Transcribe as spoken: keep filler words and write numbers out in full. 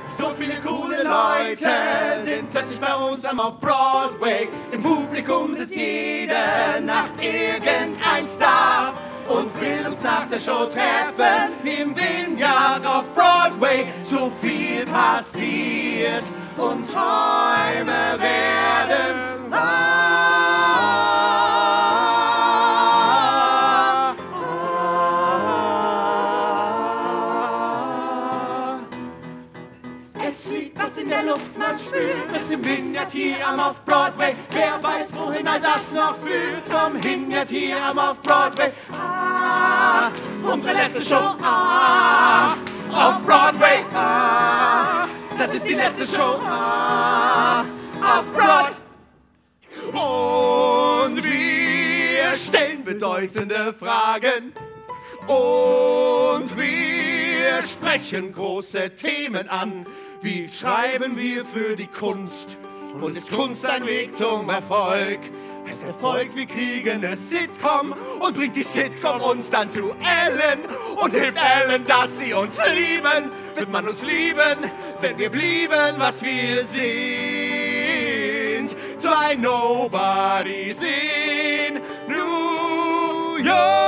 So viele coole Leute sind plötzlich bei uns am Off-Broadway. Im Publikum sitzt jede Nacht irgendein Star und will uns nach der Show treffen im Vineyard auf Broadway. So viel passiert und Träume werden wahr. Es liegt was in der Luft, man spürt es im Vineyard hier am Off-Broadway. Wer weiß, wohin all das noch führt, vom Vineyard hier am Off-Broadway. Ah, unsere letzte Show, ah, auf Broadway, ah, das ist die letzte Show, ah, auf Broadway. Und wir stellen bedeutende Fragen und wir sprechen große Themen an. Wie schreiben wir für die Kunst? Und ist Kunst ein Weg zum Erfolg? Heißt Erfolg, wir kriegen eine Sitcom und bringt die Sitcom uns dann zu Ellen und hilft Ellen, dass sie uns lieben. Wird man uns lieben, wenn wir blieben, was wir sind? Zwei Nobodies in New York.